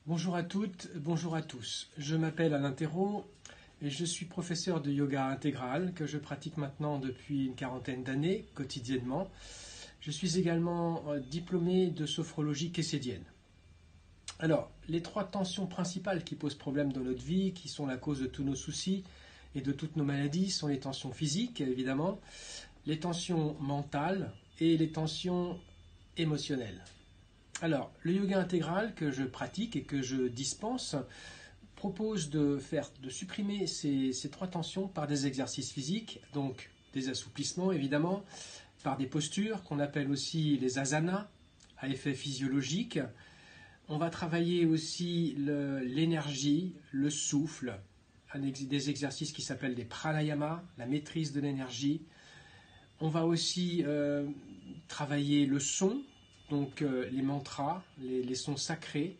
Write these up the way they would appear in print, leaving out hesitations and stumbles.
Bonjour à toutes, bonjour à tous. Je m'appelle Alain Thérault et je suis professeur de yoga intégral que je pratique maintenant depuis une quarantaine d'années quotidiennement. Je suis également diplômé de sophrologie kessédienne. Alors, les trois tensions principales qui posent problème dans notre vie, qui sont la cause de tous nos soucis et de toutes nos maladies, sont les tensions physiques, évidemment, les tensions mentales et les tensions émotionnelles. Alors, le yoga intégral que je pratique et que je dispense propose de supprimer ces trois tensions par des exercices physiques, donc des assouplissements évidemment, par des postures qu'on appelle aussi les asanas, à effet physiologique. On va travailler aussi l'énergie, le souffle, des exercices qui s'appellent des pranayamas, la maîtrise de l'énergie. On va aussi travailler le son, donc les mantras, les sons sacrés,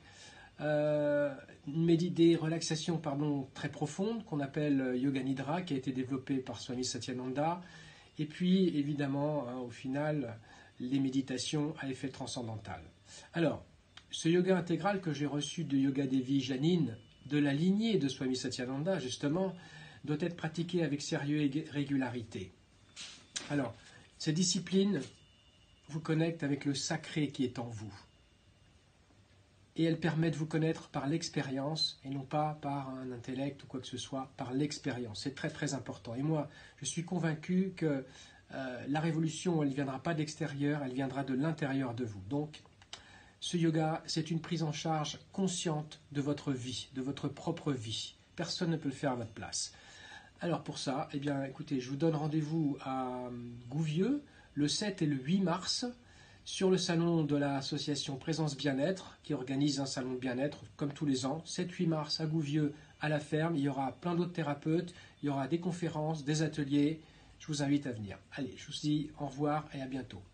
des relaxations très profondes qu'on appelle Yoga Nidra, qui a été développée par Swami Satyananda, et puis évidemment, au final, les méditations à effet transcendantal. Alors, ce yoga intégral que j'ai reçu de Yoga Devi Janine, de la lignée de Swami Satyananda justement, doit être pratiqué avec sérieux et régularité. Alors, cette discipline vous connecte avec le sacré qui est en vous. Et elle permet de vous connaître par l'expérience et non pas par un intellect ou quoi que ce soit, par l'expérience. C'est très très important. Et moi, je suis convaincu que la révolution, elle ne viendra pas d'extérieur, elle viendra de l'intérieur de vous. Donc, ce yoga, c'est une prise en charge consciente de votre vie, de votre propre vie. Personne ne peut le faire à votre place. Alors pour ça, eh bien, écoutez, je vous donne rendez-vous à Gouvieux le 7 et le 8 mars sur le salon de l'association Présence Bien-être qui organise un salon de bien-être comme tous les ans. 7-8 mars à Gouvieux, à la ferme. Il y aura plein d'autres thérapeutes, il y aura des conférences, des ateliers. Je vous invite à venir. Allez, je vous dis au revoir et à bientôt.